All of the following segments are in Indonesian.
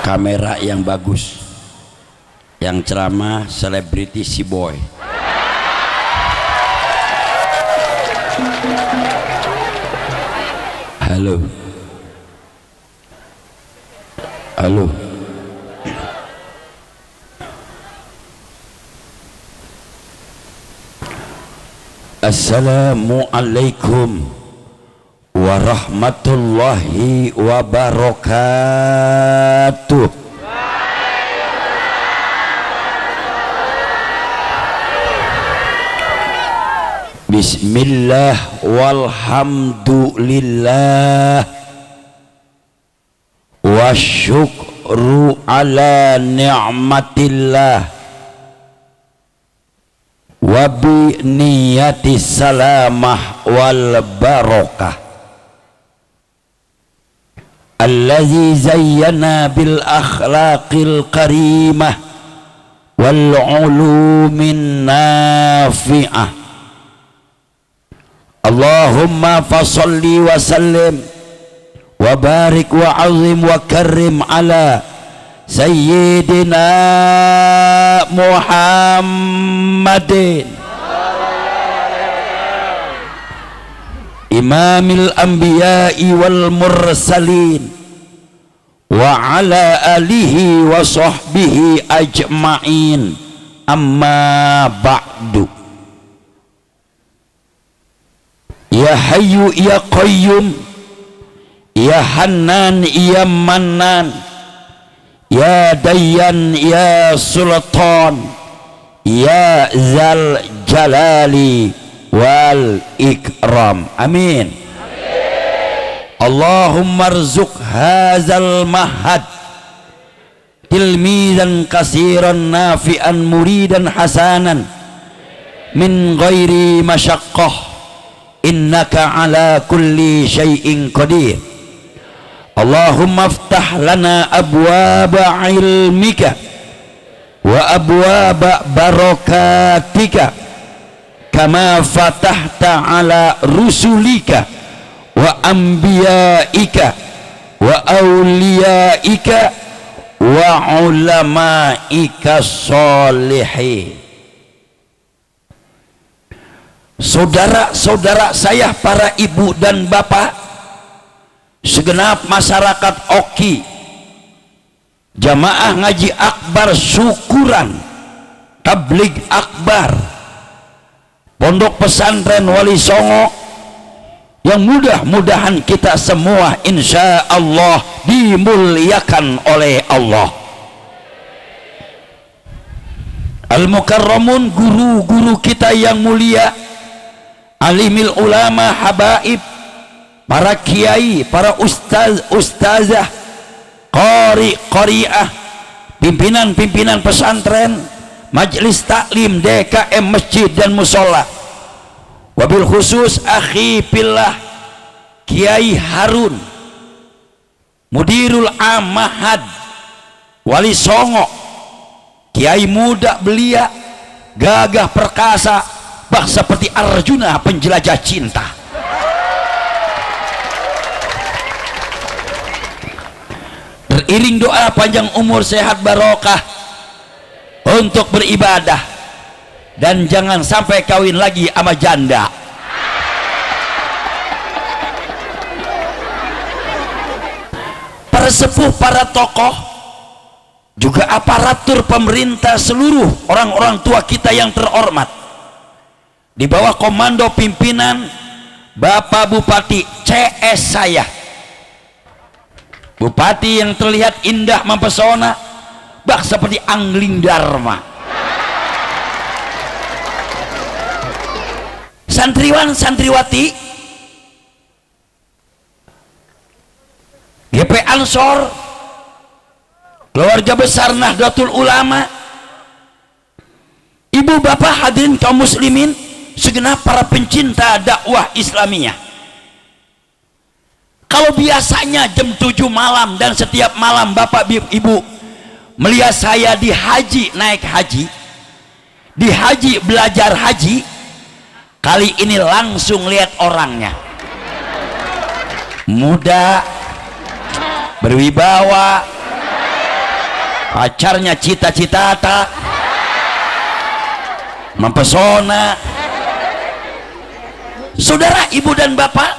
kamera yang bagus, yang ceramah selebriti si boy. Halo, halo. Assalamualaikum warahmatullahi wabarakatuh. Bismillah walhamdulillah wasyukru ala ni'matillah wabi niyati salamah wal barakah allazi zayyana bil akhlaqil karimah wal ulumin nafi'ah. Allahumma fasalli wa sallim wa barik wa azim wa karim ala Sayyidina Muhammadin Imamil Anbiya'i wal Mursalin wa ala alihi wa sahbihi ajma'in, amma ba'du. Ya Hayyu ya Qayyum, ya Hannan ya Mannan, ya Dayyan ya Sultan, ya Zal Jalali wal Ikram. Amin. Allahumma rzuq hazal mahad tilmizan kasiran nafi'an muridan hasanan min ghairi masyaqqah innaka ala kulli syai'in qadir. Allahumma aftah lana abwaba ilmika wa abwaba barakatika kama fatahta ala rusulika wa anbiyaika wa awliyaika wa ulamaika sholihin. Saudara-saudara saya, para ibu dan bapak, segenap masyarakat Oki, jamaah ngaji akbar syukuran, tabligh akbar, pondok pesantren Wali Songo, yang mudah-mudahan kita semua insya Allah dimuliakan oleh Allah. Al-Mukarramun, guru-guru kita yang mulia, alimil ulama, habaib, para kiai, para ustazah, qari, qariah, pimpinan-pimpinan pesantren, majelis taklim, DKM, masjid dan musola, wabil khusus akhi fillah Kiai Harun, Mudirul Amahad Wali Songo, kiai muda belia, gagah perkasa, bah seperti Arjuna penjelajah cinta. Beriring doa panjang umur, sehat, barokah untuk beribadah, dan jangan sampai kawin lagi sama janda. Para sepuh, para tokoh, juga aparatur pemerintah, seluruh orang-orang tua kita yang terhormat, di bawah komando pimpinan Bapak Bupati CS saya, Bupati yang terlihat indah mempesona, bah seperti Angling Dharma. Santriwan santriwati GP Ansor, keluarga besar Nahdlatul Ulama, ibu bapak hadirin kaum muslimin, segenap para pencinta dakwah Islamiyah. Kalau biasanya jam 7 malam dan setiap malam bapak ibu melihat saya di haji, naik haji, di haji belajar haji, kali ini langsung lihat orangnya, muda, berwibawa, pacarnya cita-cita mempesona. Saudara, ibu dan bapak,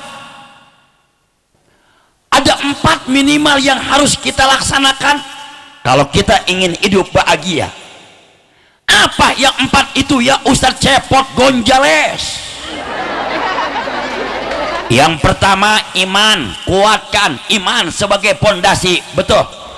ada 4 minimal yang harus kita laksanakan kalau kita ingin hidup bahagia. Apa yang 4 itu ya Ustadz Cepot Gonjales? Yang pertama, iman. Kuatkan iman sebagai pondasi. Betul.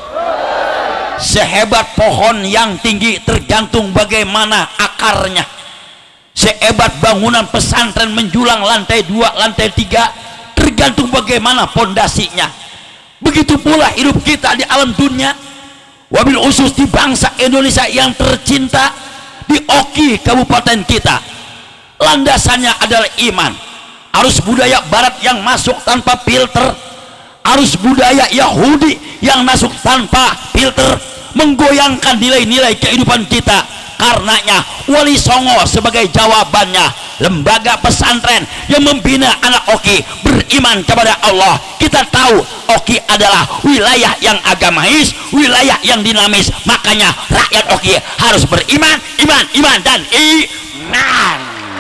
Sehebat pohon yang tinggi tergantung bagaimana akarnya. Sehebat bangunan pesantren menjulang lantai 2, lantai 3 tergantung bagaimana pondasinya. Begitu pula hidup kita di alam dunia, wabil khusus di bangsa Indonesia yang tercinta, di Oki kabupaten kita, landasannya adalah iman. Arus budaya barat yang masuk tanpa filter, arus budaya Yahudi yang masuk tanpa filter menggoyangkan nilai-nilai kehidupan kita. Karenanya Wali Songo sebagai jawabannya, lembaga pesantren yang membina anak Oki beriman kepada Allah. Kita tahu Oki adalah wilayah yang agamais, wilayah yang dinamis, makanya rakyat Oki harus beriman, iman dan iman.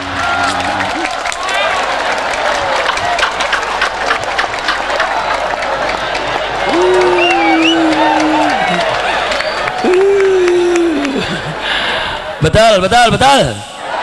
Betul.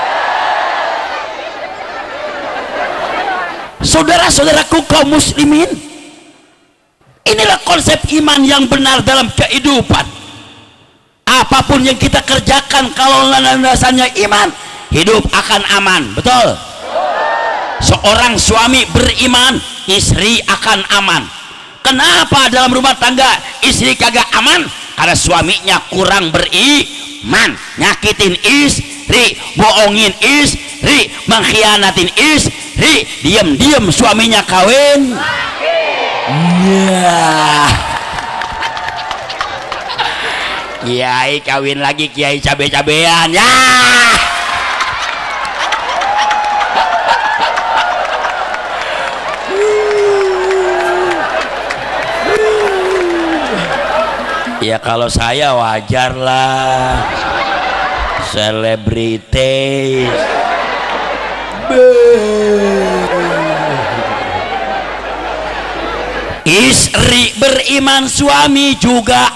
Saudara-saudaraku kaum muslimin, inilah konsep iman yang benar dalam kehidupan. Apapun yang kita kerjakan kalau landasannya iman, hidup akan aman. Betul. Seorang suami beriman, istri akan aman. Kenapa dalam rumah tangga istri kagak aman? Karena suaminya kurang beriman, nyakitin istri, bohongin istri, mengkhianatin istri, diam-diam suaminya kawin. Kiai kawin lagi, kiai cabe-cabean ya. Ya kalau saya wajar lah, selebritis. Istri beriman, suami juga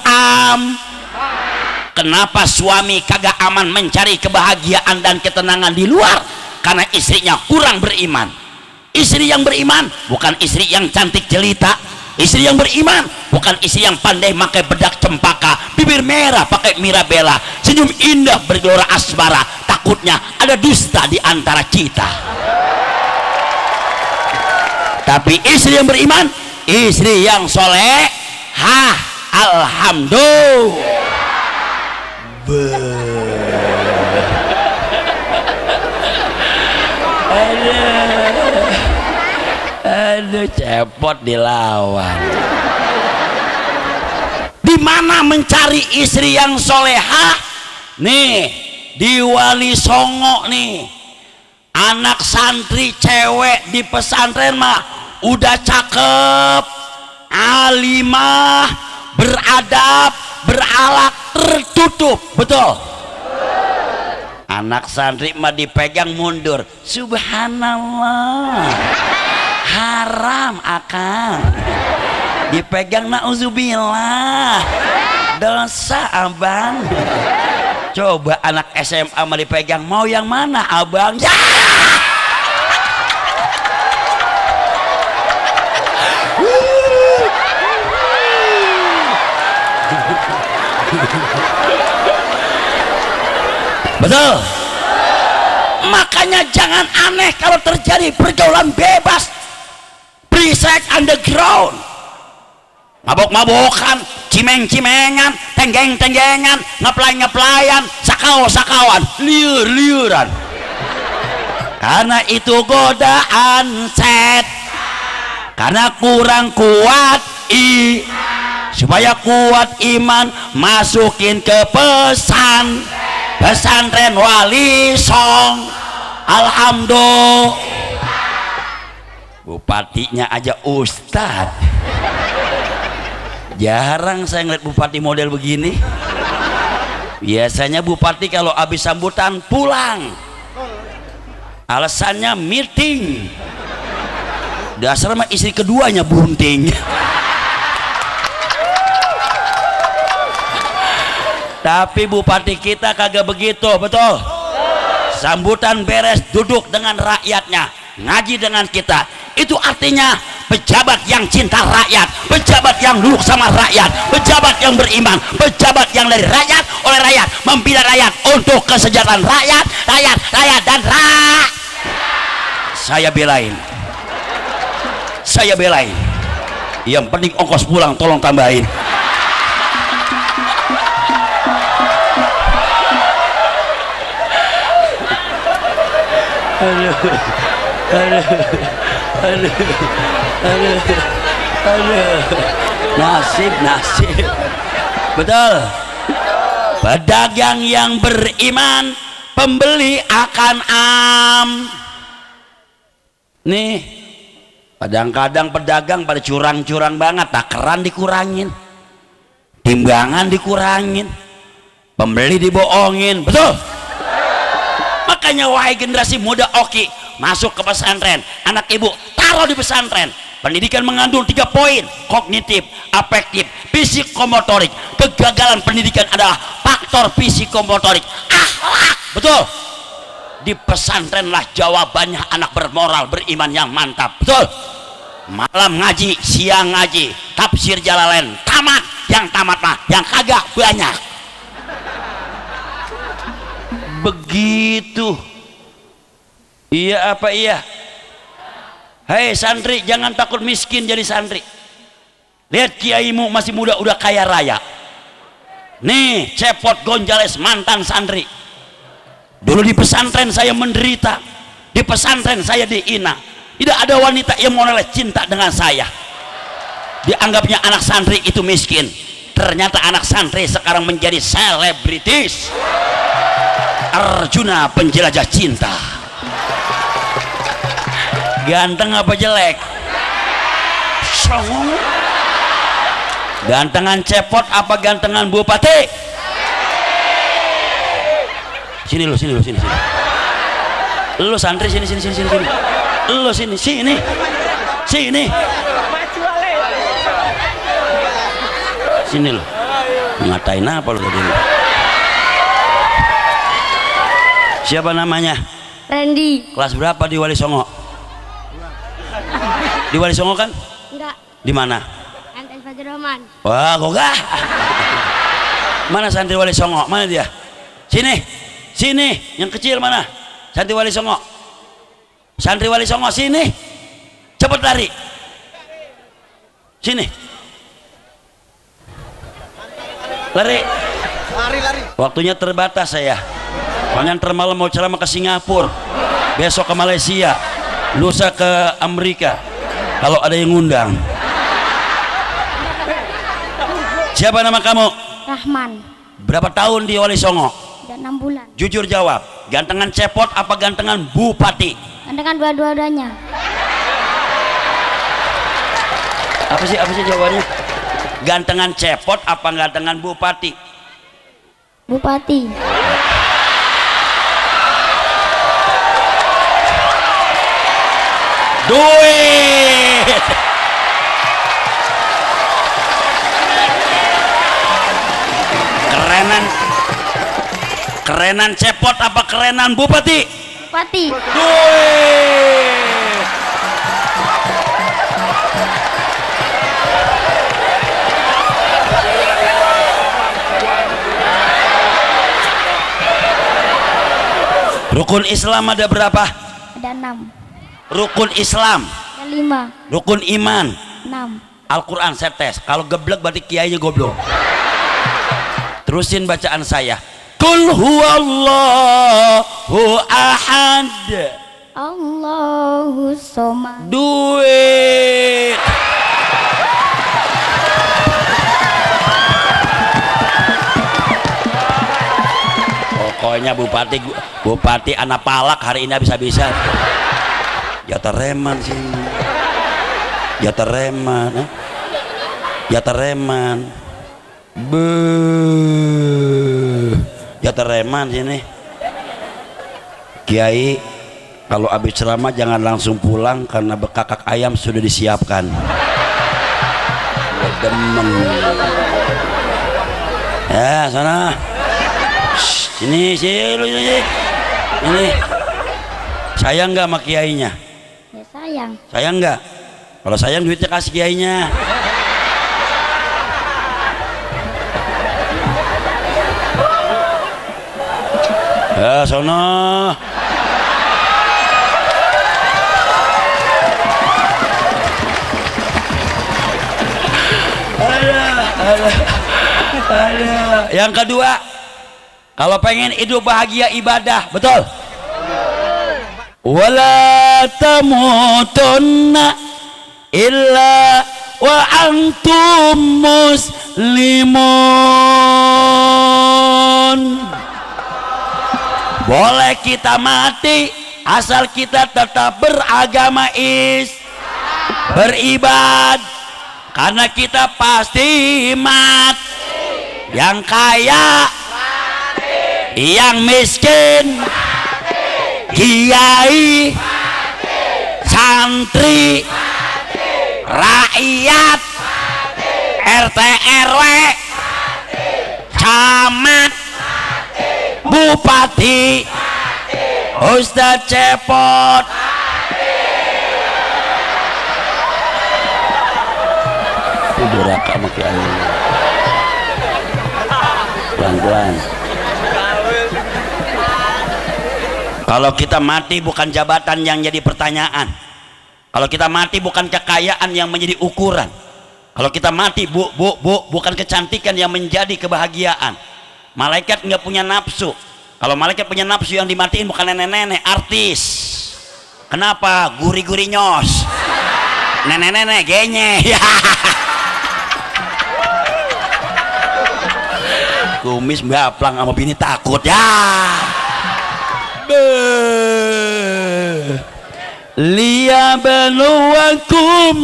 Kenapa suami kagak aman mencari kebahagiaan dan ketenangan di luar? Karena istrinya kurang beriman. Istri yang beriman bukan istri yang cantik jelita. Istri yang beriman bukan istri yang pandai pakai bedak cempaka, bibir merah pakai mirabella, senyum indah bergelora asmara. Takutnya ada dusta di antara kita. Tapi istri yang beriman, istri yang soleh, alhamdulillah. Aduh, cepot dilawan. Di mana mencari istri yang solehah? Nih, di Wali Songo nih, anak santri cewek di pesantren mah udah cakep, alimah, beradab, berakhlak, tertutup. Betul. Anak santri mah dipegang mundur, subhanallah, haram akang. Dipegang nauzubillah, dosa abang. Coba anak SMA mah dipegang, mau yang mana abang? Ya! Betul. Makanya jangan aneh kalau terjadi pergaulan bebas, prisek underground, mabok-mabokan, cimeng-cimengan, tenggeng-tenggengan, ngeplay-ngeplayan, sakau-sakauan, liur-liuran. Karena itu godaan set. Karena kurang kuat supaya kuat iman, masukin ke pesantren Wali Song. Alhamdulillah. Bupatinya aja ustad. Jarang saya ngeliat bupati model begini. Biasanya bupati kalau habis sambutan pulang, alasannya meeting. Dasar mah istri keduanya bunting. Tapi bupati kita kagak begitu, betul? Sambutan beres, duduk dengan rakyatnya, ngaji dengan kita. Itu artinya pejabat yang cinta rakyat, pejabat yang duduk sama rakyat, pejabat yang beriman, pejabat yang dari rakyat, oleh rakyat, membela rakyat untuk kesejahteraan rakyat, dan rakyat. Saya belain. Saya belain. Yang penting ongkos pulang tolong tambahin. Nasib betul. Pedagang yang beriman, pembeli akan nih. Kadang-kadang pedagang pada curang-curang banget, takaran dikurangin, timbangan dikurangin, pembeli dibohongin, betul? Makanya wahai generasi muda oki, masuk ke pesantren, anak ibu taruh di pesantren. Pendidikan mengandung 3 poin: kognitif, afektif, psikomotorik. Kegagalan pendidikan adalah faktor psikomotorik, akhlak, betul? Di pesantren lah jawabannya anak bermoral, beriman yang mantap, betul? Malam ngaji, siang ngaji, tafsir Jalalain, tamat. Yang tamat mah yang kagak banyak. Begitu. Iya apa iya? Hei santri, jangan takut miskin jadi santri. Lihat kiaimu masih muda udah kaya raya. Nih Cepot Gonjales mantan santri. Dulu di pesantren saya menderita, di pesantren saya dihina, tidak ada wanita yang mau cinta dengan saya. Dianggapnya anak santri itu miskin. Ternyata anak santri sekarang menjadi selebritis. Arjuna penjelajah cinta. Ganteng apa jelek? Songong. Gantengan Cepot apa gantengan bupati? Sini lu. Lu santri sini. Lu sini. Sini lu. Ngatain apa lu tadi? Siapa namanya? Randy. Kelas berapa di Wali Songo? Di Wali Songo kan? Enggak. Di mana? MTS Fajrul Rahman. Wah, gogah. Mana santri Wali Songo? Mana dia? Sini, yang kecil mana? Santri Wali Songo. Santri Wali Songo sini. Cepat lari. Sini. Lari. Waktunya terbatas saya. Soalnya ntar malam mau ceramah ke Singapura, besok ke Malaysia, lusa ke Amerika. Kalau ada yang ngundang. Siapa nama kamu? Rahman. Berapa tahun di Wali Songo? Udah 6 bulan. Jujur jawab, gantengan Cepot apa gantengan bupati? Gantengan dua-duanya. Apa sih jawabannya? Gantengan Cepot apa gantengan bupati? Bupati. Duit. Kerenan Cepot apa kerenan bupati? Bupati. Duit. Rukun Islam ada berapa? Ada 6. Rukun Islam Ada 5. Rukun iman 6. Al-Quran saya tes, kalau geblek berarti kiainya goblok. Terusin bacaan saya. Qul huwallahu ahad. Allahu somad. Duit. Pokoknya bupati anak palak hari ini bisa-bisa. Jatah reman sih. Jatah reman. Beuh. ya tereman sini. Kiai, kalau habis ceramah jangan langsung pulang karena bekakak ayam sudah disiapkan. Ya demen. Ya sana. Sini sini. Ini. Sayang nggak sama kiainya? Ya sayang. Sayang nggak? Kalau sayang duitnya kasih kiainya. Ya sono. Ada. Yang kedua, kalau pengen hidup bahagia ibadah, betul? Wala tamutunna illa wa antum muslimun. Boleh kita mati asal kita tetap beragama beribad, karena kita pasti mati. Yang kaya, yang miskin, kiai, santri, rakyat, RT RW, camat, bupati, Ustadz Cepot. Duraka sama kiai. Pelan-pelan. Kalau kita mati bukan jabatan yang jadi pertanyaan. Kalau kita mati bukan kekayaan yang menjadi ukuran. Kalau kita mati bukan kecantikan yang menjadi kebahagiaan. Malaikat nggak punya nafsu. Kalau malaikat punya nafsu, yang dimatiin bukan nenek-nenek, artis. Kenapa? Guri-guri nyos. Nenek-nenek genye. Kumis mbaplang sama bini takut ya. Liyabluwakum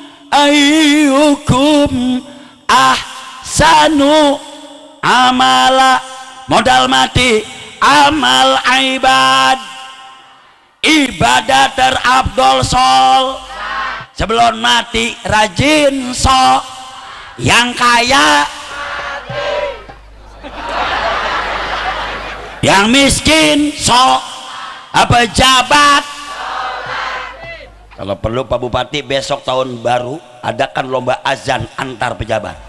ayyukum ahsanu amala. Modal mati amal ibad, ibadah terabdol sol. Sebelum mati rajin so. Yang kaya, yang miskin so, pejabat. Kalau perlu Pak Bupati besok tahun baru adakan lomba azan antar pejabat.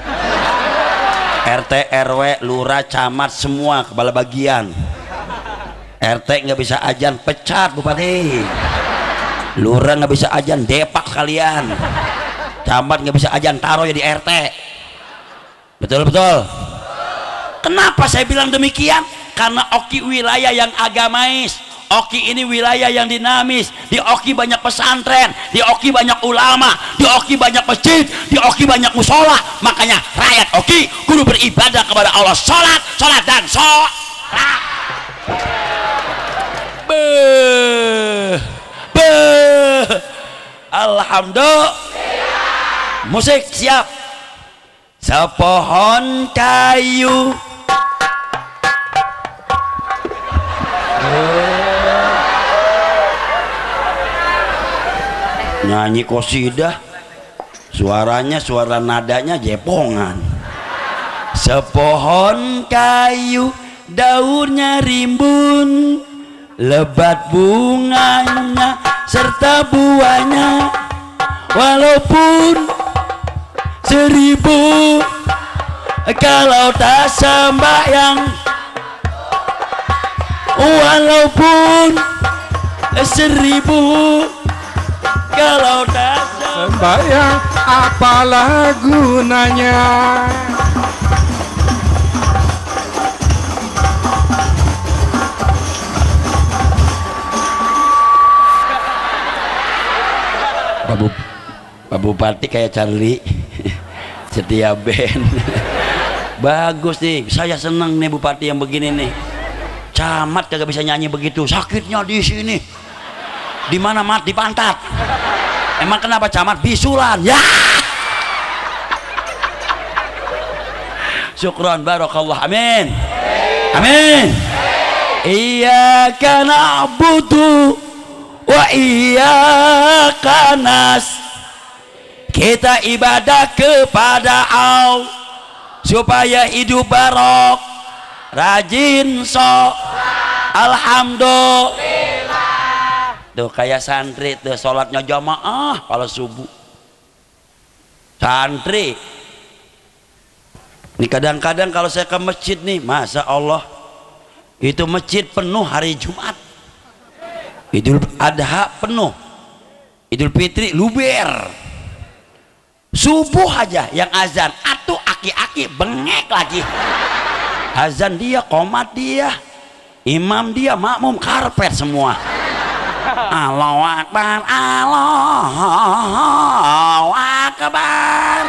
RT RW lurah camat semua kepala bagian. RT nggak bisa azan pecat Bupati. Lurah nggak bisa azan depak sekalian. Camat nggak bisa azan taruh ya di RT. Betul. Kenapa saya bilang demikian? Karena Oki wilayah yang agamais, Oki ini wilayah yang dinamis. Di Oki banyak pesantren, di Oki banyak ulama, di Oki banyak masjid, di Oki banyak musola. Makanya rakyat Oki kudu beribadah kepada Allah, sholat dan sholat. Alhamdulillah. Musik siap. Sepohon kayu nyanyi qosidah, suaranya suara nadanya jepongan. Sepohon kayu daunnya rimbun, lebat bunganya serta buahnya, walaupun 1000 kalau tak sembahyang, walaupun 1000 kalau tak sembahyang, apalah gunanya. Pak Bupati kayak Charlie setia band. Bagus nih, saya seneng nih Bupati yang begini nih. Camat kagak bisa nyanyi begitu, sakitnya di sini. Di mana mat? Di pantat. Emang kenapa camat? Bisulan ya. Syukron barakallah, amin. Amin. Iyyaka na'budu wa iyyaka nas. Kita ibadah kepada Allah supaya hidup barok, rajin sok, alhamdulillah. Tuh kayak santri tuh sholatnya jamaah kalau subuh. Santri ini kadang-kadang kalau saya ke masjid nih, Masya Allah, itu masjid penuh hari Jumat, Idul Adha penuh, Idul Fitri luber. Subuh aja yang azan, atuh aki-aki bengek lagi. Azan dia, qomat dia, imam dia, makmum karpet semua. Allahu Akbar, Allahu Akbar.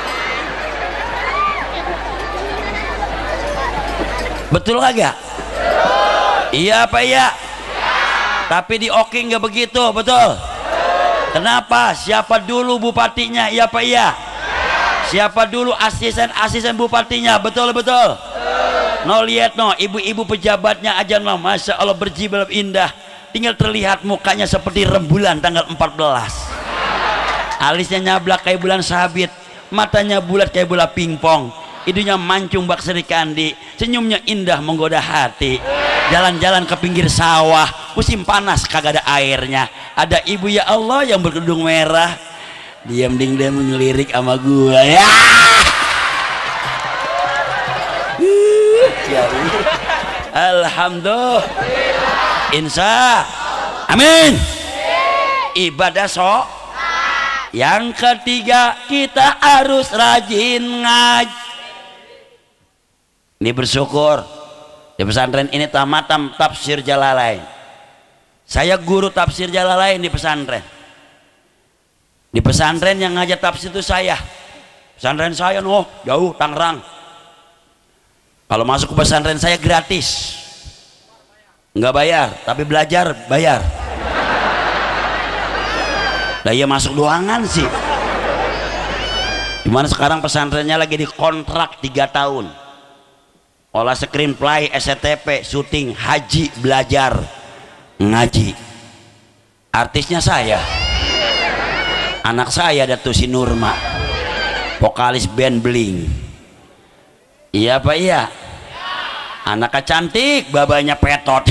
Betul kagak? Iya apa iya? Tapi di Oking nggak begitu, betul? Kenapa? Siapa dulu bupatinya? Iya apa iya? Siapa dulu asisten bupatinya? Betul betul. No lihat no, ibu-ibu pejabatnya aja no, Masya Allah berjilbab indah. Tinggal terlihat mukanya seperti rembulan tanggal 14. Alisnya nyablak kayak bulan sabit, matanya bulat kayak bola pingpong, hidungnya mancung bak Sri Kandi, senyumnya indah menggoda hati. Jalan-jalan ke pinggir sawah, musim panas kagak ada airnya, ada ibu ya Allah yang berkerudung merah, diam-diam dia ngelirik sama gua ya. Alhamdulillah, insya amin. Ibadah sok. Yang ketiga, kita harus rajin ngaji. Ini bersyukur di pesantren ini tamatam tafsir Jalalain. Saya guru tafsir Jalalain di pesantren. Di pesantren yang ngajar tafsir itu saya. Pesantren saya noh jauh Tangerang. Kalau masuk ke pesantren saya gratis, nggak bayar, tapi belajar bayar. Lah ya masuk doangan sih. Dimana sekarang pesantrennya lagi dikontrak 3 tahun. Olah screenplay, SCTP, syuting, haji, belajar, ngaji. Artisnya saya, anak saya ada tuh si Nurma, vokalis band Bling. Iya apa iya? Anaknya cantik, babanya petot.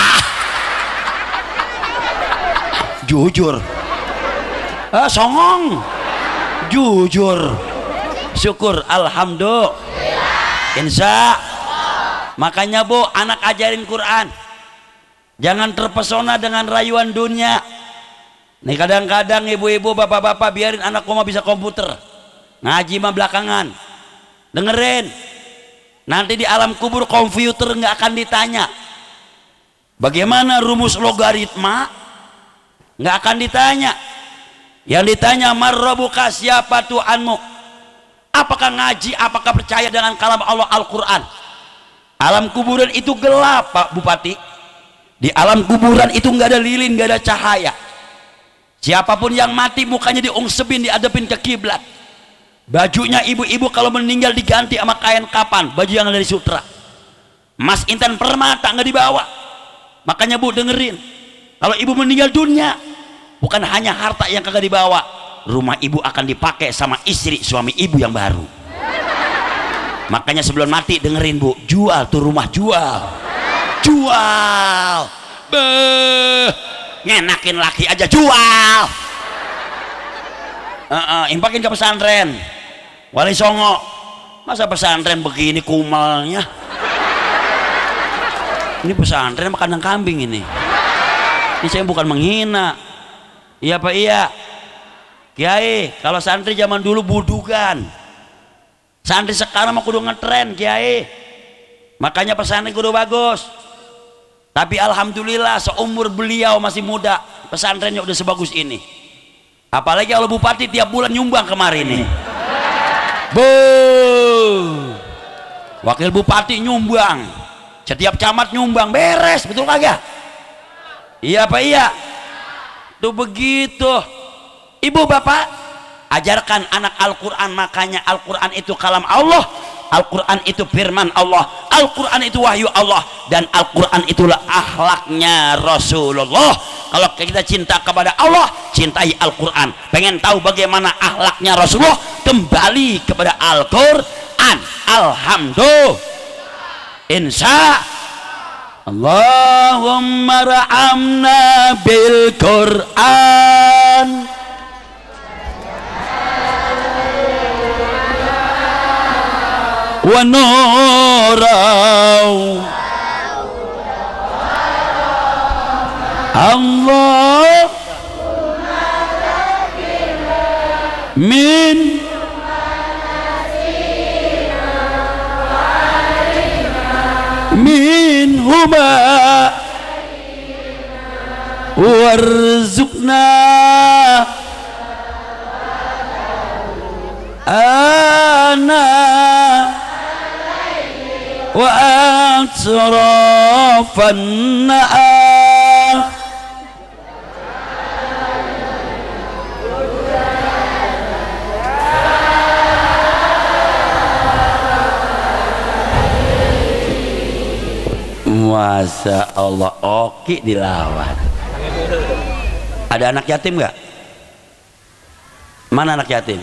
Jujur, songong, jujur, syukur, alhamdulillah, insya. Makanya Bu, anak ajarin Quran, jangan terpesona dengan rayuan dunia. Nih kadang-kadang ibu-ibu, bapak-bapak biarin anak mah bisa komputer, ngaji mah belakangan. Dengerin, nanti di alam kubur komputer nggak akan ditanya bagaimana rumus logaritma, nggak akan ditanya. Yang ditanya marrobuka, siapa Tuhanmu, apakah ngaji, apakah percaya dengan kalam Allah Al-Quran. Alam kuburan itu gelap Pak Bupati. Di alam kuburan itu nggak ada lilin, nggak ada cahaya. Siapapun yang mati mukanya diungsebin, diadepin ke kiblat. Bajunya ibu-ibu kalau meninggal diganti sama kain kapan, baju yang dari sutra. Mas intan permata nggak dibawa. Makanya Bu dengerin, kalau ibu meninggal dunia, bukan hanya harta yang kagak dibawa, rumah ibu akan dipakai sama istri suami ibu yang baru. Makanya sebelum mati dengerin Bu, jual tuh rumah, jual, ngenakin laki aja jual. Impakin ke pesantren Wali Songo. Masa pesantren begini kumalnya? Ini pesantren kandang kambing ini. Ini saya bukan menghina. Iya Pak iya Kiai, kalau santri zaman dulu budugan, santri sekarang mah kudu ngetren Kiai. Makanya pesantren kudu bagus. Tapi alhamdulillah seumur beliau masih muda, pesantrennya udah sebagus ini. Apalagi kalau bupati tiap bulan nyumbang kemarin nih. Wakil bupati nyumbang, setiap camat nyumbang, beres, betul kagak? Iya Pak iya. Tuh begitu. Ibu bapak, ajarkan anak Al-Quran. Makanya Al-Quran itu kalam Allah, Al-Quran itu firman Allah, Al-Quran itu wahyu Allah, dan Al-Quran itulah akhlaknya Rasulullah. Kalau kita cinta kepada Allah, cintai Al-Quran. Pengen tahu bagaimana akhlaknya Rasulullah, kembali kepada Al-Quran. Alhamdulillah, insya Allahumma ra'amna bil Quran. Wa nurau Allah min huma warzuqna ana wa atrafan na'a. Masya Allah, oke dilawan. Ada anak yatim nggak? Mana anak yatim?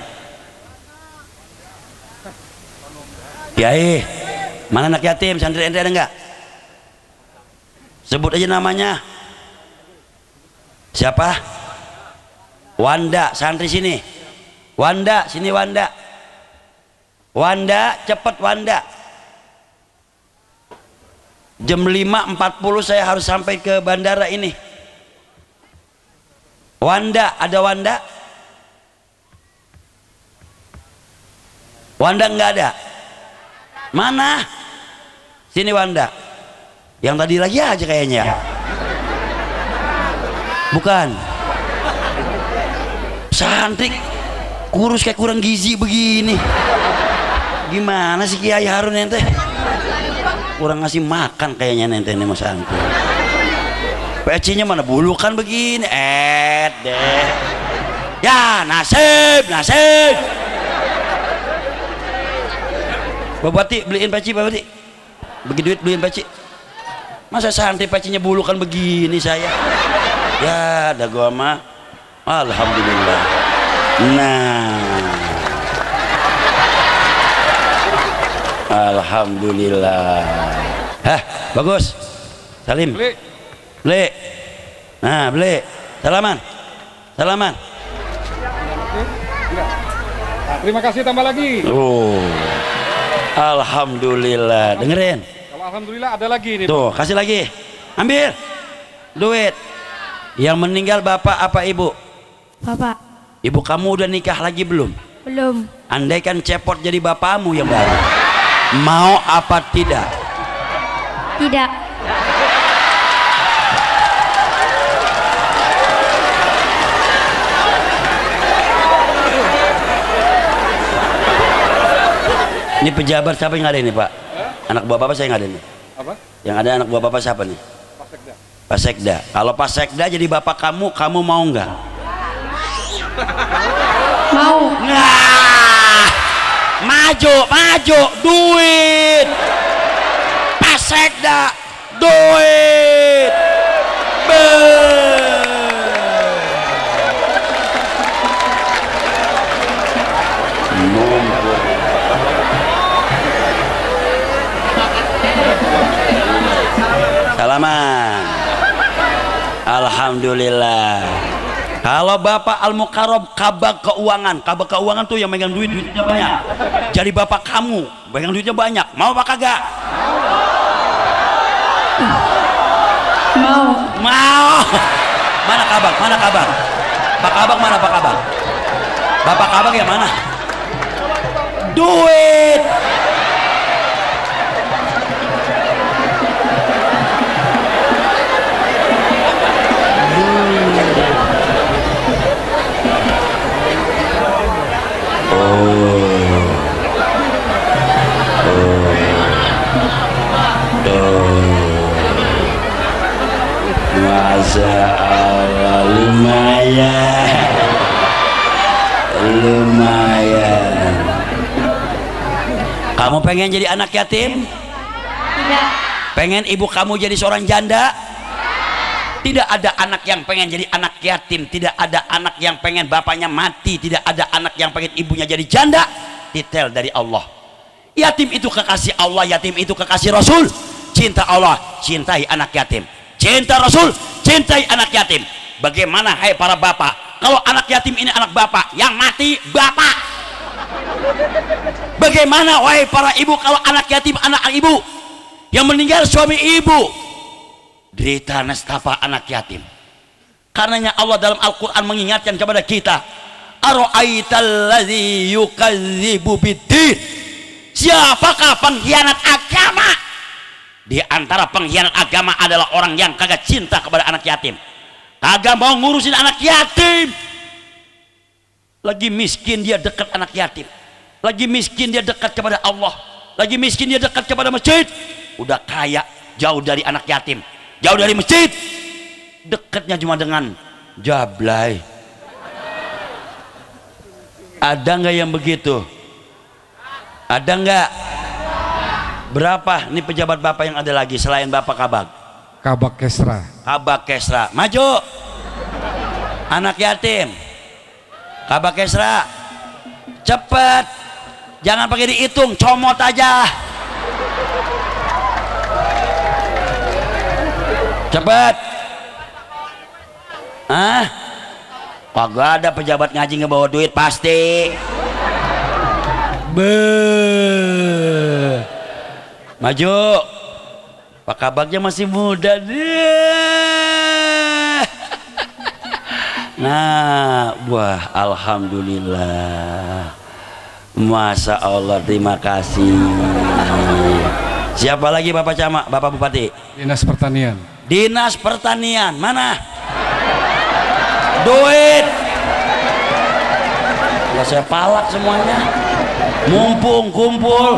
Kiai, mana anak yatim? Santri ente ada nggak? Sebut aja namanya. Siapa? Wanda, santri sini. Wanda, sini Wanda. Wanda, cepet Wanda. Jam 5.40 saya harus sampai ke bandara ini. Wanda, ada Wanda? Wanda nggak ada? Mana? Sini Wanda. Yang tadi lagi aja kayaknya. Bukan. Santri kurus kayak kurang gizi begini. Gimana sih Kiai Harun ente? Kurang ngasih makan kayaknya nente ini mas Santri. Pecinya mana bulukan begini, deh. Ya nasib. Babati beliin peci, Babati. Bagi duit beliin peci. Masa Santri pecinya bulukan begini saya? Ya, ada gua mah. Alhamdulillah. Nah. Alhamdulillah. Hah, bagus. Salim. Beli. Nah, beli. Salaman. Nah, terima kasih, tambah lagi. Oh. Alhamdulillah. Dengerin. Kalau alhamdulillah ada lagi nih. Tuh, kasih lagi. Ambil. Duit. Yang meninggal bapak apa ibu? Bapak. Ibu kamu udah nikah lagi belum? Belum. Andaikan cepot jadi bapakmu yang baru, mau apa tidak? Tidak. Ini pejabat siapa yang ada ini Pak? Anak buah bapak saya yang ada nih. Apa? Yang ada anak buah bapak siapa nih? Pak Sekda. Kalau Pak Sekda jadi bapak kamu mau nggak? Mau. Nah, maju duit. Pak Sekda duit. Salaman. Alhamdulillah. Kalau Bapak Al-Mukarram kabak keuangan tuh yang megang duitnya banyak. Jadi bapak kamu megang duitnya banyak. Mau apa kagak? Mau. Mana kabak? Pak Kabak mana Pak Kabak? Bapak Kabak yang mana? Duit. Masya Allah, lumayan. Kamu pengen jadi anak yatim? Tidak. Pengen ibu kamu jadi seorang janda? Tidak ada anak yang pengen jadi anak yatim, tidak ada anak yang pengen bapaknya mati, tidak ada anak yang pengen ibunya jadi janda. Detail dari Allah. Yatim itu kekasih Allah, yatim itu kekasih Rasul. Cinta Allah, cintai anak yatim. Cinta Rasul, cintai anak yatim. Bagaimana hai para bapak, kalau anak yatim ini anak bapak, yang mati bapak? Bagaimana wahai para ibu, kalau anak yatim anak ibu, yang meninggal suami ibu? Derita nestapa anak yatim. Karenanya Allah dalam Al-Quran mengingatkan kepada kita, ara'aital ladzi yukadzibu biddin. Siapakah pengkhianat agama? Di antara pengkhianat agama adalah orang yang kagak cinta kepada anak yatim, kagak mau ngurusin anak yatim. Lagi miskin dia dekat anak yatim, lagi miskin dia dekat kepada Allah, lagi miskin dia dekat kepada masjid. Udah kaya jauh dari anak yatim, jauh dari masjid, dekatnya cuma dengan jablay. Ada nggak yang begitu? Ada nggak? Berapa nih pejabat bapak yang ada lagi selain bapak Kabak? Kabak Kesra. Kabak Kesra, maju. Anak yatim, Kabak Kesra, cepet, jangan pakai dihitung, comot aja. Cepet. Hah? Kagak ada pejabat ngaji ngebawa duit pasti. Maju. Pak Kabaknya masih muda deh. Nah, wah, alhamdulillah. Masya Allah, terima kasih. Siapa lagi Bapak Camat, Bapak Bupati? Dinas Pertanian. Dinas Pertanian, mana? Duit. Nggak saya palak semuanya. Mumpung kumpul.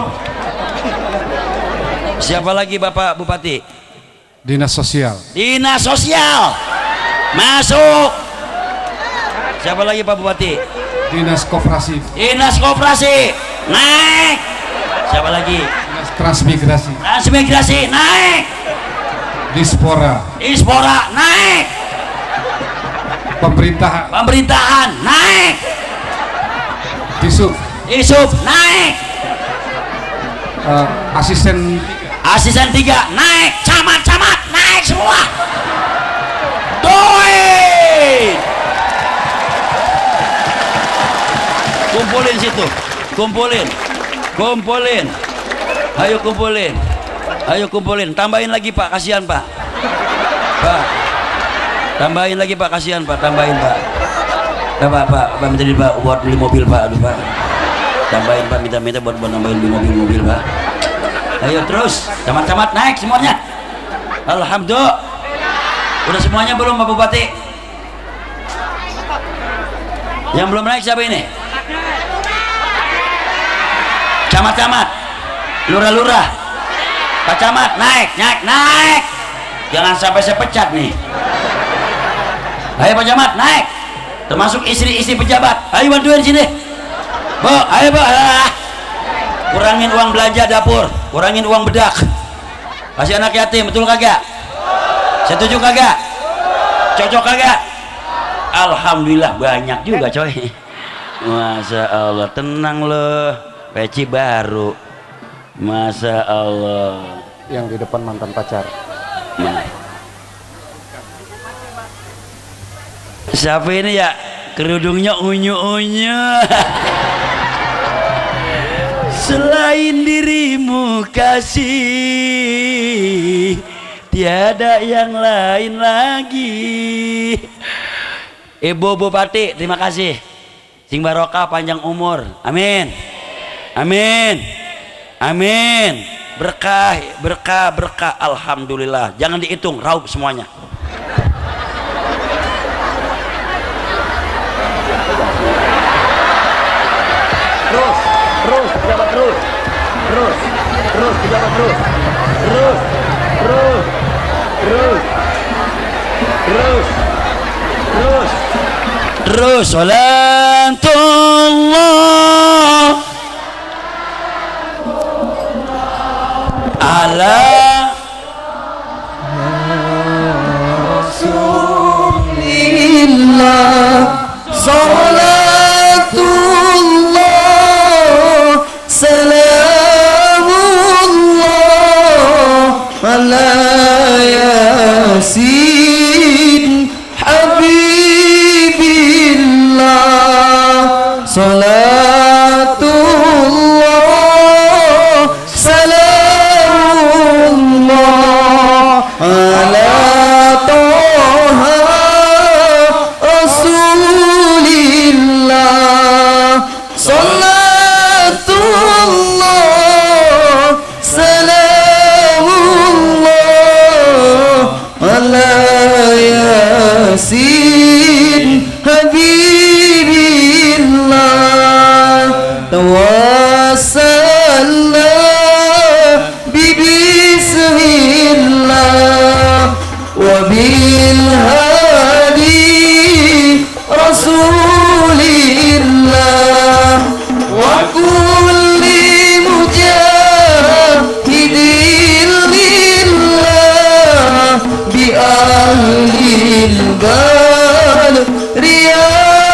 Siapa lagi Bapak Bupati? Dinas Sosial. Dinas Sosial. Masuk. Siapa lagi Pak Bupati? Dinas Koperasi. Dinas Koperasi. Naik. Siapa lagi? Dinas Transmigrasi. Transmigrasi. Naik. Dispora. Dispora. Naik. Pemerintahan. Pemerintahan. Naik. Disub. Disub. Naik. Asisten. Asisten 3. Naik. Camat-camat. Naik semua. Duit. Kumpulin situ. Kumpulin. Kumpulin. Ayo kumpulin. Ayo kumpulin. Tambahin lagi Pak. Kasihan Pak. Pak. Tambahin lagi Pak. Kasihan Pak. Tambahin Pak. Pak minta duit Pak buat beli mobil Pak. Aduh Pak. Tambahin Pak. Minta buat nambahin beli mobil Pak. Ayo terus. Camat-camat naik semuanya. Alhamdulillah. Udah semuanya belum Pak Bupati? Yang belum naik siapa ini? Camat-camat, lurah-lurah, Pak Camat, naik. Jangan sampai saya pecat nih. Ayo Pak Camat, naik. Termasuk istri-istri pejabat. Ayo bantuin sini. Bu, ayo Bu. Kurangin uang belanja dapur, kurangin uang bedak. Kasih anak yatim, betul kagak? Setuju kagak? Cocok kagak? Alhamdulillah banyak juga coy. Masya Allah, tenang loh. Peci baru. Masya Allah. Yang di depan mantan pacar. Nah. Siapa ini ya? Kerudungnya unyu-unyu. Selain dirimu kasih, tiada yang lain lagi. Ibu Bupati, terima kasih. Sing barokah, panjang umur. Amin. Amin. Amin. Berkah, berkah, berkah. Alhamdulillah. Jangan dihitung, raup semuanya. Terus, pejabat terus. Terus, pejabat terus. Terus, salatullah ala Rasulillah salatullah salamullah ala yasin habibillah salatullah salamullah ala toha rasulillah salatullah salamullah ala yasin habibillah tawassalna bismillah wa bil hadi rasulillah wa kulli mujahidin lillah bi ahlil badri ya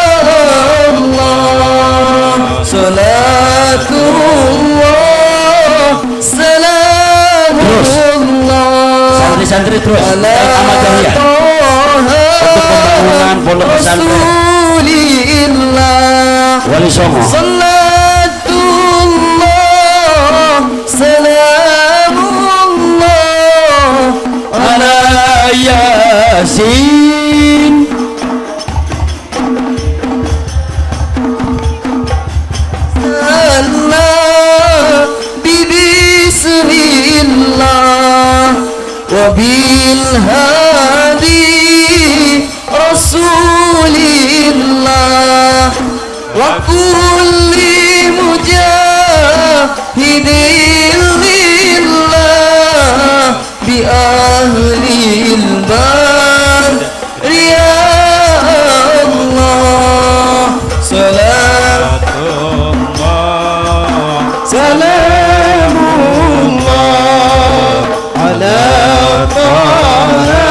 Allah salatullah salamullah santri-santri terus amal jariah untuk pembangunan pondok pesantren Wali Songo. Salatullah salamullah ala yasin Allah bismillah wa bil hadi rasulillah wa kulli mujahidin lillah bi ahlil badri ya Allah salamullah ala taha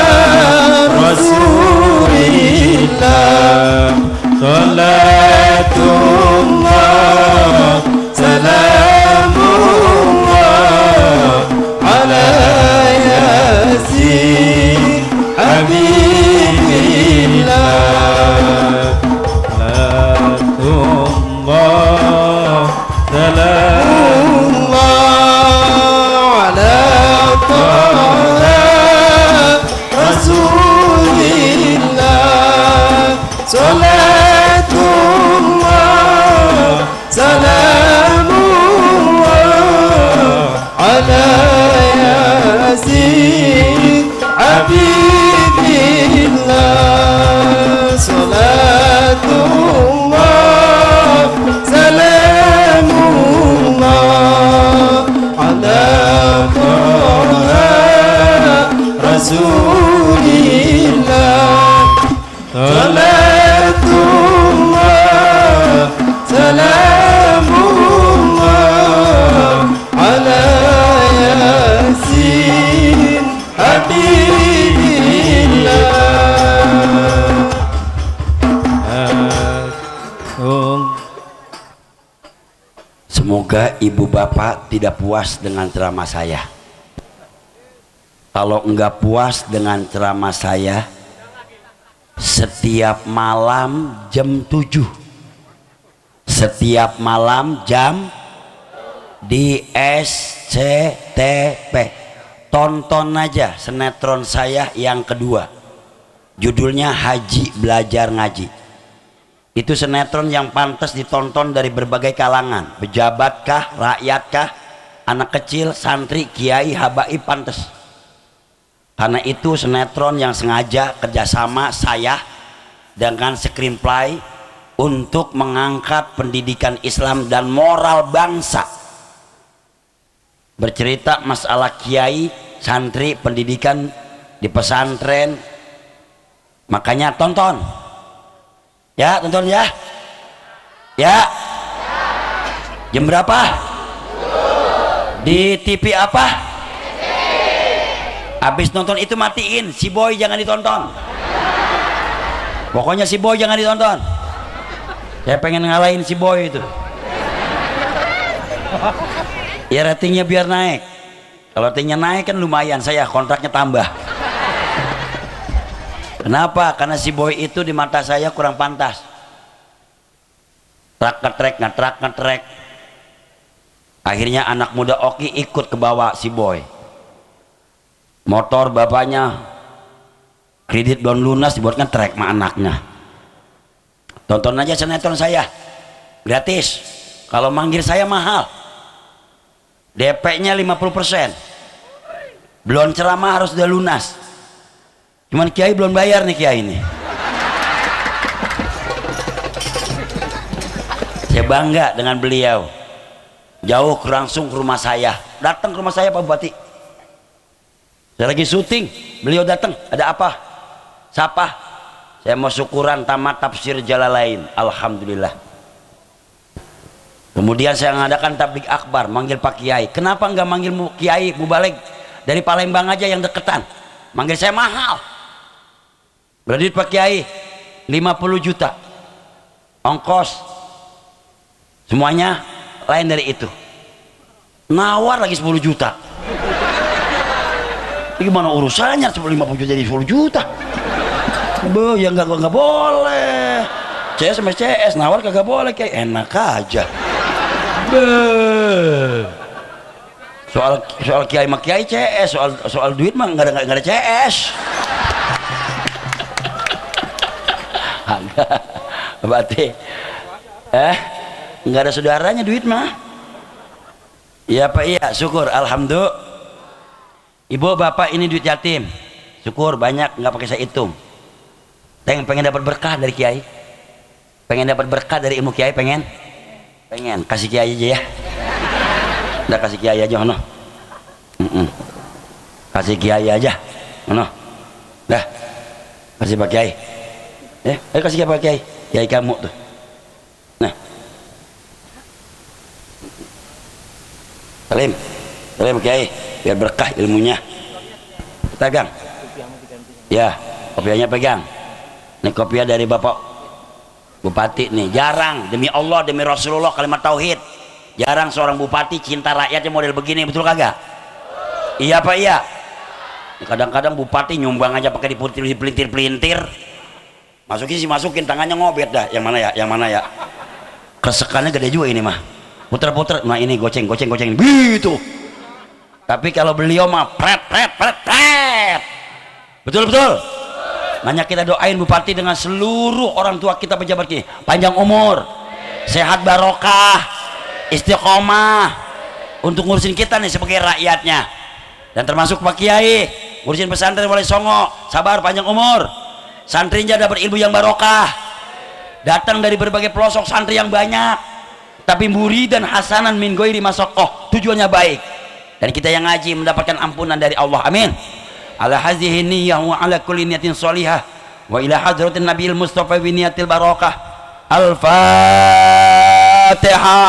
rasulillah salatullah salamullah ala yasin habibillah salatullah salamullah ala taha rasulillah salatullah salamullah ala yasin habibillah salatullah salamullah ala taha rasulillah salatullah salamullah ala yasin habibillah. Semoga ibu bapak tidak puas dengan ceramah saya. Kalau enggak puas dengan ceramah saya, setiap malam jam 7, setiap malam jam di SCTP tonton aja sinetron saya yang kedua, judulnya Haji Belajar Ngaji. Itu sinetron yang pantas ditonton dari berbagai kalangan, pejabatkah, rakyatkah, anak kecil, santri, kiai, habaib, pantas. Karena itu sinetron yang sengaja kerjasama saya dengan Screenplay untuk mengangkat pendidikan Islam dan moral bangsa. Bercerita masalah kiai, santri, pendidikan di pesantren. Makanya tonton ya, tonton ya, ya. Jam berapa? Di TV apa? Habis nonton itu matiin, si boy jangan ditonton. Pokoknya si boy jangan ditonton. Saya pengen ngalahin si boy itu. Ya ratingnya biar naik. Kalau ratingnya naik kan lumayan, saya kontraknya tambah. Kenapa? Karena si boy itu di mata saya kurang pantas. Trak ngetrek. Akhirnya anak muda Oki ikut ke bawah si boy. Motor bapaknya kredit belum lunas dibuat ngetrek sama anaknya. Tonton aja sinetron saya gratis. Kalau manggil saya mahal. DP-nya 50%. Belum ceramah harus udah lunas. Cuman kiai belum bayar nih kiai ini. Saya bangga dengan beliau. Jauh langsung ke rumah saya. Datang ke rumah saya Pak Bupati. Saya lagi syuting, beliau datang. Ada apa? Siapa? Saya mau syukuran tamat tafsir Jalalain. Alhamdulillah. Kemudian saya mengadakan tablik akbar, manggil Pak Kiai. Kenapa nggak manggil Kiai Mubalig dari Palembang aja yang deketan? Manggil saya mahal. Berarti Pak Kiai 50 juta ongkos semuanya, lain dari itu nawar lagi 10 juta. Gimana urusannya 50 juta jadi 10 juta? Ya nggak boleh. CS sama CS nawar kagak boleh, kayak enak aja. Soal kiai sama kiai CS, soal duit mah nggak ada CS. Berarti nggak ada saudaranya duit mah. Iya Pak, iya, syukur, alhamdulillah. Ibu bapak ini duit yatim, syukur banyak, nggak pakai saya hitung. Pengen dapat berkah dari kiai, pengen dapat berkah dari ilmu kiai, pengen kasih kiai aja ya. Udah kasih kiai aja, no. Kasih kiai aja, no. Dah, kasih Pak Kiai. Kasih Pak Kiai, kiai kamu tuh. Nah, salim Kiai, biar berkah ilmunya. Pegang. Ya, kopiahnya pegang. Ini kopiah dari Bapak Bupati nih. Jarang, demi Allah, demi Rasulullah, kalimat tauhid. Jarang seorang bupati cinta rakyatnya model begini, betul kagak? Iya Pak, iya. Kadang-kadang bupati nyumbang aja pakai dipelintir-pelintir. Masukin tangannya ngobet dah. Yang mana ya? Kesekannya gede juga ini mah. Puter-puter. Nah ini goceng gitu. Tapi kalau beliau mah pret. Betul. Makanya kita doain bupati dengan seluruh orang tua kita, pejabat kita, panjang umur, sehat barokah, istiqomah untuk ngurusin kita nih sebagai rakyatnya. Dan termasuk Pak Kiai ngurusin pesantren Wali Songo, sabar panjang umur, santrinya dapat ilmu yang barokah, datang dari berbagai pelosok santri yang banyak, tapi murid dan hasanan min ghairi masaqqah, tujuannya baik, dan kita yang ngaji mendapatkan ampunan dari Allah, amin. Ala hadhihi niyyah wa ala kulli niyatin shalihah wa ila hadratin nabiyil mustafa bi niyatil barakah. Al-Fatihah.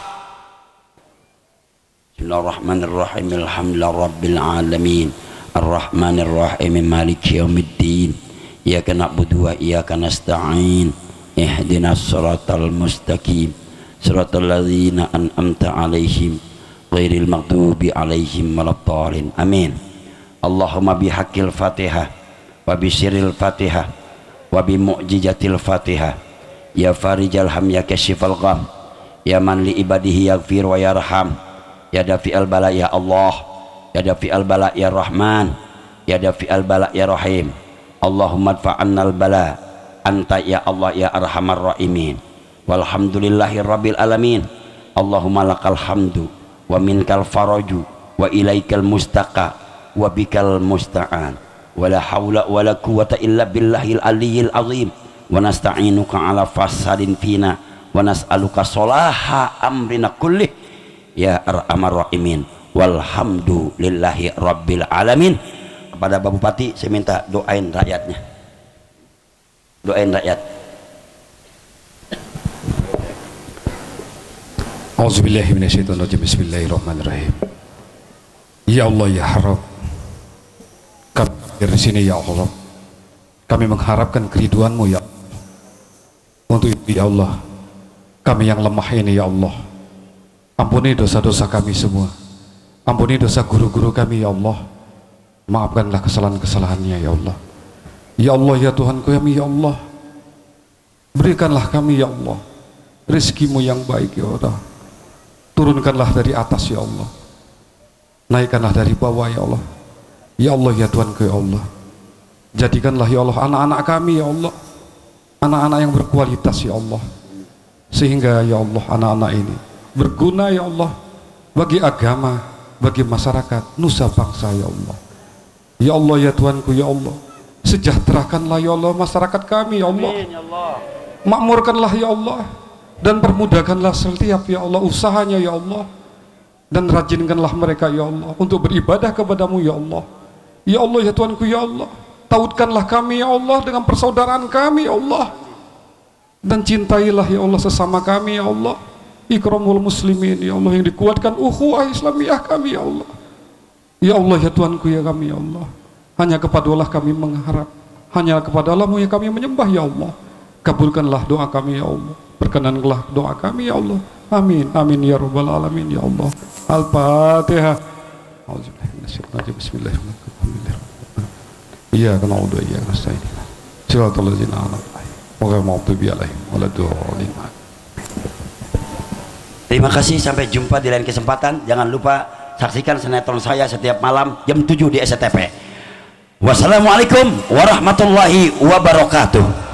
Bismillahirrahmanirrahim. Alhamdulillahirabbil alamin. Arrahmanirrahim. Maliki yaumiddin. Iyyaka na'budu wa iyyaka nasta'in. Ihdinas siratal mustaqim. Siratal ladzina an'amta 'alaihim ghairil maghdubi 'alaihim waladdallin. Amin. Allahumma bihaqqil Fatihah wa bisirril Fatihah wa bi mu'jizatil Fatihah ya farijal ham ya kashifal gham ya man li ibadihi yaghfir wa yarham ya dafi'al bala ya Allah ya dafi'al bala ya Rahman ya dafi'al bala ya Rahim. Allahumma adfa'annal bala anta ya Allah ya arhamar rahimin. Walhamdulillahi rabbil alamin. Allahumma lakal hamdu wa minkal faraju wa ilaikal mustaqa wa bikal musta'an wala haula wala quwata illa billahil aliyyil azim wa nasta'inuka ala fasadin fina wa nas'aluka salaha amrina kullih ya arhamar rahimin. Walhamdulillahi rabbil alamin. Kepada Bapak Bupati saya minta doain rakyatnya, doain rakyat. Auzubillahi minasyaitonirrajim. Bismillahirrahmanirrahim. Ya Allah ya Rabb, kami dari sini ya Allah, kami mengharapkan keriduan-Mu ya Allah. Untuk itu ya Allah, kami yang lemah ini ya Allah, ampuni dosa-dosa kami semua, ampuni dosa guru-guru kami ya Allah, maafkanlah kesalahan-kesalahannya ya Allah. Ya Allah ya Tuhan kami ya Allah, berikanlah kami ya Allah rezeki-Mu yang baik ya Allah, turunkanlah dari atas ya Allah, naikkanlah dari bawah ya Allah. Ya Allah ya Tuhanku ya Allah, jadikanlah ya Allah anak-anak kami ya Allah anak-anak yang berkualitas ya Allah, sehingga ya Allah anak-anak ini berguna ya Allah bagi agama, bagi masyarakat, nusa bangsa ya Allah. Ya Allah ya Tuhanku ya Allah, sejahterakanlah ya Allah masyarakat kami ya Allah, makmurkanlah ya Allah, dan permudahkanlah setiap ya Allah usahanya ya Allah, dan rajinkanlah mereka ya Allah untuk beribadah kepadamu ya Allah. Ya Allah ya Tuhanku ya Allah, tautkanlah kami ya Allah dengan persaudaraan kami ya Allah, dan cintailah ya Allah sesama kami ya Allah, ikramul muslimin ya Allah, yang dikuatkan ukhuwah Islamiyah kami ya Allah. Ya Allah ya Tuhanku ya kami ya Allah, hanya kepadalah kami mengharap, hanya kepadalah-Mu yang kami menyembah ya Allah. Kabulkanlah doa kami ya Allah, berkenanlah doa kami ya Allah. Amin amin ya rabbal alamin ya Allah. Al-Fatihah. Bismillahirrahmanirrahim. Iyyaka na'budu wa iyyaka nasta'in. Shiratal ladzina an'amta 'alaihim ghairil maghdubi 'alaihim waladdallin. Terima kasih, sampai jumpa di lain kesempatan. Jangan lupa saksikan sinetron saya setiap malam jam 7 di SCTV. Wassalamualaikum warahmatullahi wabarakatuh.